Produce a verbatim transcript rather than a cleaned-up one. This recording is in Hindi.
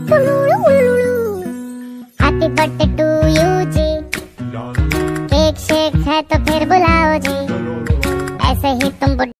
happy birthday to you ji, cake shake है तो फिर बुलाओ जी, ऐसे ही तुम